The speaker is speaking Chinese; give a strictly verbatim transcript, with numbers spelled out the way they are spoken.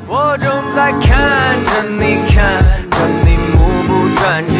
我正在看着你，看着你目不转睛。